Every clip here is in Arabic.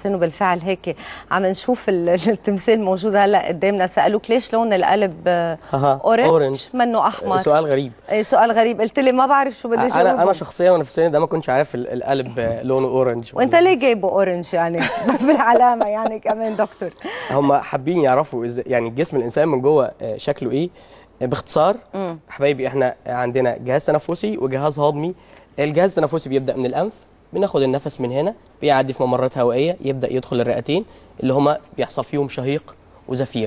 التمثال، وبالفعل هيك عم نشوف التمثال موجود هلا قدامنا. سالوك ليش لون القلب اورنج منه احمر؟ سؤال غريب. سؤال غريب، قلت لي ما بعرف شو بدي اجاوب. انا شخصيا وانا في السن ده ما كنتش عارف القلب لونه اورنج. وانت ليه جايبه اورنج يعني بالعلامه يعني كمان دكتور؟ هم حابين يعرفوا ازاي يعني جسم الانسان من جوه شكله ايه. باختصار حبايبي، احنا عندنا جهاز تنفسي وجهاز هضمي. الجهاز التنفسي بيبدا من الانف، بناخد النفس من هنا، بيعدي في ممرات هوائيه، يبدا يدخل الرئتين اللي هما بيحصل فيهم شهيق وزفير.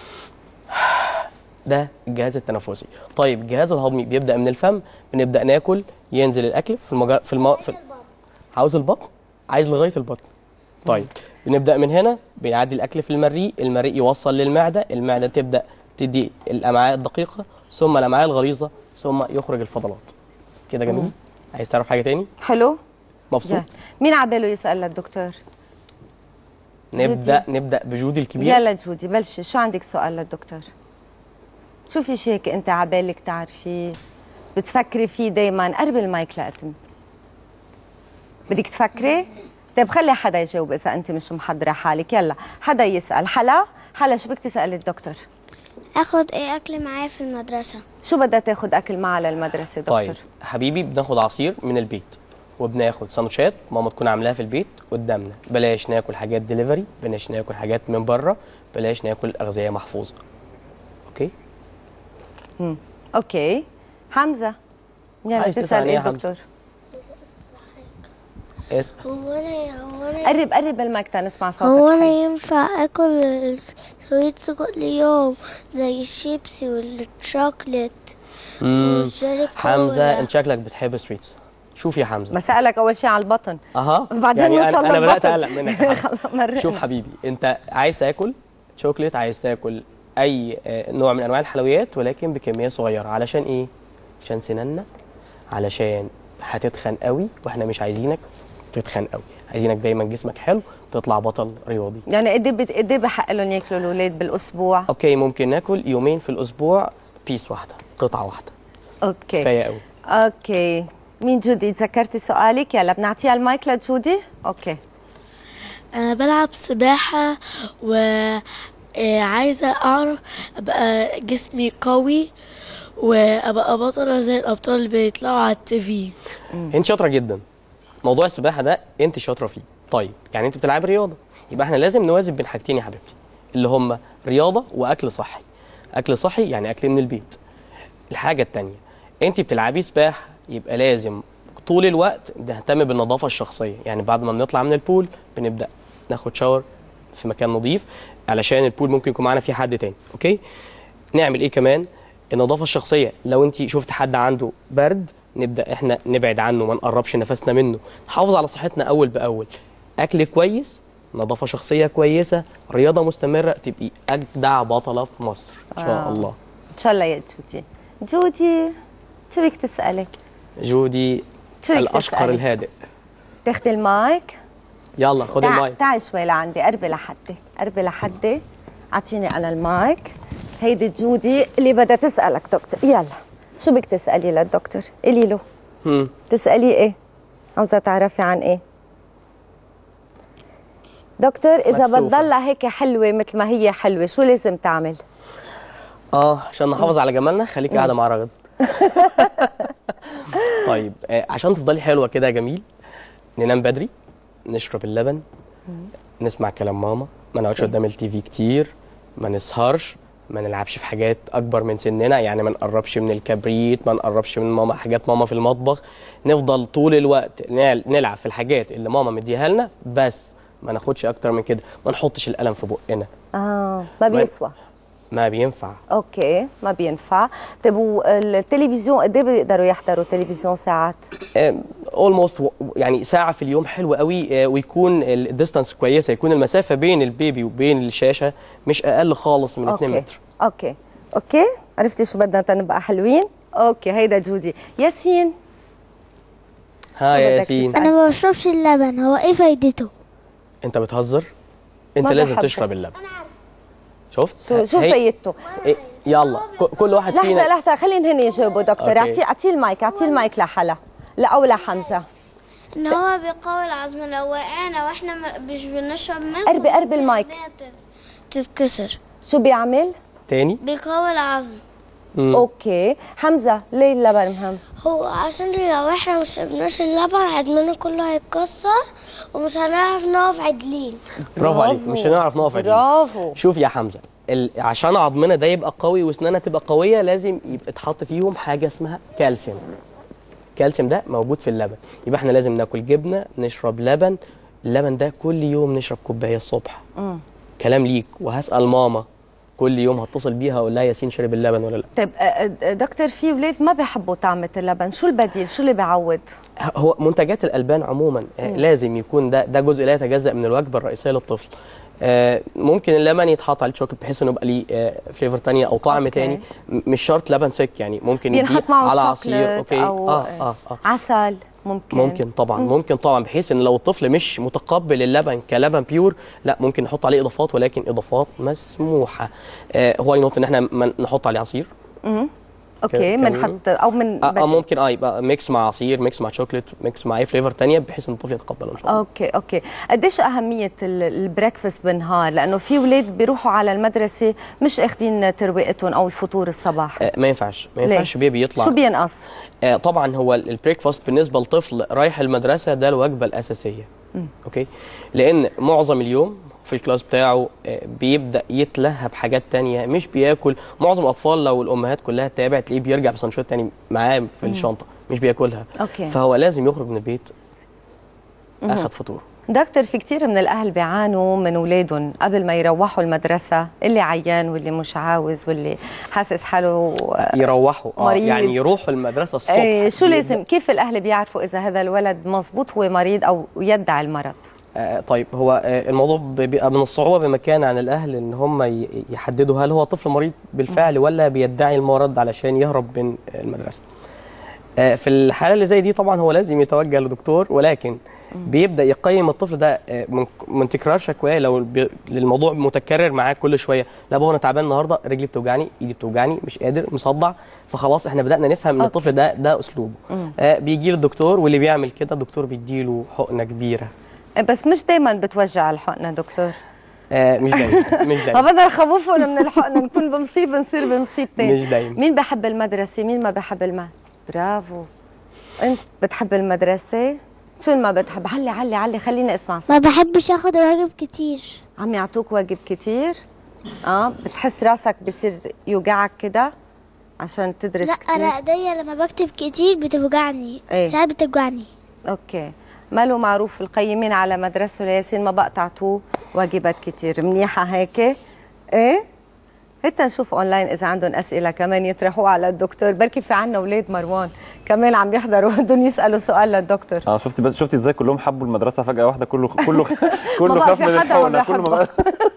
ده الجهاز التنفسي. طيب الجهاز الهضمي بيبدا من الفم، بنبدا ناكل، ينزل الاكل عاوز البطن، عايز لغايه البطن. طيب بنبدا من هنا، بيعدي الاكل في المريء، المريء يوصل للمعده، المعده تبدا تدي الامعاء الدقيقه، ثم الامعاء الغليظه، ثم يخرج الفضلات. كده جميل؟ عايز تعرف حاجه تاني؟ حلو. مبسوط؟ مين عباله يسال للدكتور؟ نبدا بجودي الكبير. يلا جودي بلشي، شو عندك سؤال للدكتور؟ شو في شيء هيك انت عبالك تعرفيه بتفكري فيه دايما؟ قرب المايك لقتم. بدك تفكري؟ طيب خلي حدا يجاوب اذا انت مش محضره حالك. يلا حدا يسال. حلا شو بدك تسالي الدكتور؟ اخد ايه اكل معايا في المدرسه؟ شو بدها تاخد اكل معها للمدرسه دكتور؟ طيب حبيبي، بناخد عصير من البيت، وبناخد سندوتشات ماما تكون عاملاها في البيت قدامنا. بلاش ناكل حاجات دليفري، بلاش ناكل حاجات من بره، بلاش ناكل اغذيه محفوظه. اوكي؟ اوكي. حمزه يلا تسال ايه الدكتور؟ هو انا قرب المايك تنسمع صوتك. هو انا ينفع اكل سويتس كل يوم زي الشيبسي والشوكليت والجيلي كولا؟ حمزه انت شكلك بتحب سويتس. شوف يا حمزه، بسألك اول شيء على البطن. بعدين يعني انا بدات اقلق منك. شوف حبيبي، انت عايز تاكل شوكليت، عايز تاكل اي نوع من انواع الحلويات، ولكن بكميه صغيره. علشان ايه؟ عشان سناننا، علشان هتتخن قوي، واحنا مش عايزينك تتخن قوي، عايزينك دايما جسمك حلو، تطلع بطل رياضي. يعني قد ايه بحق لهم ياكلوا الاولاد بالاسبوع؟ اوكي، ممكن ناكل يومين في الاسبوع، بيس واحده، قطعه واحده. اوكي كفايه قوي. اوكي. مين جودي؟ تذكرتي سؤالك؟ يلا بنعطيها المايك لجودي. اوكي. انا بلعب سباحه وعايزه اعرف ابقى جسمي قوي وابقى بطله زي الابطال اللي بيطلعوا على التي في. انت شاطره جدا. موضوع السباحه ده انت شاطره فيه. طيب يعني انت بتلعبي رياضه، يبقى احنا لازم نوازن بين حاجتين يا حبيبتي، اللي هم رياضه واكل صحي. اكل صحي يعني اكل من البيت. الحاجه الثانيه، انت بتلعبي سباحه، يبقى لازم طول الوقت نهتم بالنظافه الشخصيه. يعني بعد ما بنطلع من البول بنبدا ناخد شاور في مكان نظيف، علشان البول ممكن يكون معانا فيه حد تاني. اوكي؟ نعمل ايه كمان؟ النظافه الشخصيه. لو انت شفت حد عنده برد، نبدا احنا نبعد عنه، ما نقربش نفسنا منه. نحافظ على صحتنا اول باول. اكل كويس، نظافه شخصيه كويسه، رياضه مستمره، تبقي اجدع بطله في مصر ان شاء الله. ان شاء الله يا جودي. شو بدك تسالي؟ جودي الاشقر الهادئ. تاخدي المايك؟ يلا خدي المايك. تعي شوي لعندي، قربي لحدي، اعطيني انا المايك. هيدي جودي اللي بدها تسالك دكتور. يلا شو بدك تسالي للدكتور؟ قولي له. تسالي ايه؟ عاوزه تعرفي عن ايه؟ دكتور اذا بتضلها هيك حلوه مثل ما هي حلوه، شو لازم تعمل؟ عشان نحافظ على جمالنا خليكي قاعده مع رغد. طيب عشان تفضلي حلوه كده جميل، ننام بدري، نشرب اللبن، نسمع كلام ماما، ما نقعدش قدام التي في كتير، ما نسهرش، ما نلعبش في حاجات اكبر من سننا. يعني ما نقربش من الكبريت، ما نقربش من ماما، حاجات ماما في المطبخ. نفضل طول الوقت نلعب في الحاجات اللي ماما مديها لنا، بس ما ناخدش اكتر من كده. ما نحطش القلم في بقنا. ما بيسوى. ما بينفع. اوكي ما بينفع. طيب والتلفزيون قد ايه بيقدروا يحضروا تلفزيون ساعات؟ اولموست يعني ساعه في اليوم حلو قوي، ويكون الديستانس كويسه، يكون المسافه بين البيبي وبين الشاشه مش اقل خالص من 2 متر. اوكي عرفتي شو بدنا تنبقى حلوين؟ اوكي. هيدا جودي. ياسين. يا ياسين. انا ما بشربش اللبن، هو ايه فايدته؟ انت بتهزر؟ انت لازم تشرب اللبن. شفت؟ شو فايدته؟ يلا كل واحد فينا. لحظة خلينا هن يجاوبوا دكتور. اعطيه المايك لحلا، لا او لحمزة. ان هو بيقوي العظم، لو وقعنا واحنا مش بنشرب ملح قرب المايك. تتكسر. شو بيعمل؟ تاني. بيقوي العظم. اوكي حمزه، ليه اللبن مهم؟ هو عشان لو احنا مش شربناش اللبن عظمنا كله هيتكسر ومش هنعرف نقف عدلين. برافو عليك، مش هنعرف نقف عدلين. برافو. شوف يا حمزه، عشان عظمنا ده يبقى قوي واسناننا تبقى قويه لازم يبقى اتحط فيهم حاجه اسمها كالسيوم. الكالسيوم ده موجود في اللبن، يبقى احنا لازم ناكل جبنه، نشرب لبن. اللبن ده كل يوم نشرب كوبايه الصبح. كلام ليك، وهسال ماما كل يوم، هتصل بيها اقول لها ياسين شرب اللبن ولا لا. طيب دكتور، في ولاد ما بيحبوا طعمه اللبن، شو البديل؟ شو اللي بيعوض؟ هو منتجات الالبان عموما لازم يكون ده جزء لا يتجزأ من الوجبه الرئيسيه للطفل. ممكن اللبن يتحط عليه شوكليت بحيث انه يبقى ليه فليفر تانية او طعم تاني، مش شرط لبن سك، يعني ممكن ينحط معه على عصير أو عسل. ممكن طبعا ممكن طبعا، بحيث ان لو الطفل مش متقبل اللبن كلبن بيور، لا ممكن نحط عليه اضافات، ولكن اضافات مسموحه. هو ينط ان احنا نحط عليه عصير. اوكي، بنحط او من ممكن يبقى ميكس مع عصير، ميكس مع شوكليت، ميكس مع اي فليفر تانية بحيث ان الطفل يتقبله ان شاء الله. اوكي. قديش اهميه البريكفاست بالنهار؟ لانه في اولاد بيروحوا على المدرسه مش اخذين ترويقتهم او الفطور الصباحي. ما ينفعش بيبي يطلع. شو بينقص؟ طبعا هو البريكفاست بالنسبه لطفل رايح المدرسه ده الوجبه الاساسيه. اوكي، لان معظم اليوم في الكلاس بتاعه بيبدا يتلهى بحاجات تانية، مش بياكل. معظم الاطفال لو الامهات كلها تتابع تلاقيه بيرجع بسندوتشات تاني معاه في الشنطه، مش بياكلها. فهو لازم يخرج من البيت اخذ فطور. دكتور، في كثير من الاهل بيعانوا من اولادهم قبل ما يروحوا المدرسه، اللي عيان واللي مش عاوز واللي حاسس حاله يروحوا مريض. يعني يروحوا المدرسه الصبح. شو لازم، كيف الاهل بيعرفوا اذا هذا الولد مزبوط هو مريض او يدعي المرض؟ طيب، هو الموضوع بيبقى من الصعوبه بمكان عن الاهل ان هم يحددوا هل هو طفل مريض بالفعل ولا بيدعي المرض علشان يهرب من المدرسه. في الحاله اللي زي دي طبعا هو لازم يتوجه لدكتور، ولكن بيبدا يقيم الطفل ده من تكرار شكواه. لو الموضوع متكرر معاه كل شويه، لا بابا انا تعبان النهارده، رجلي بتوجعني، ايدي بتوجعني، مش قادر، مصدع، فخلاص احنا بدانا نفهم ان الطفل ده اسلوبه. بيجي للدكتور، واللي بيعمل كده الدكتور بيديله حقنه كبيره. بس مش دايما بتوجع الحقنه دكتور. مش دايما بدنا نخوفهم من الحقنه، نكون بمصيبه نصير بمصيبتين. مش دايما. مين بحب المدرسه؟ مين ما بحب المال؟ برافو. انت بتحب المدرسه؟ شو ما بتحب؟ علي خليني اسمع صوت. ما بحبش اخد واجب كتير. عم يعطوك واجب كتير؟ بتحس راسك بصير يوجعك كده عشان تدرس لا، كتير؟ انا ايديا لما بكتب كتير بتوجعني. ساعات بتوجعني. اوكي، ماله معروف القيمين على مدرسه لياسين ما بقى تعطوه واجبات كتير. منيحه هيك؟ هات نشوف اونلاين اذا عندهم اسئله كمان يطرحوها على الدكتور. بركي في عنا اولاد مروان كمان عم يحضروا بدهم يسالوا سؤال للدكتور. شفتي ازاي كلهم حبوا المدرسه فجاه واحده، كله خاف من الحقنه، كله ما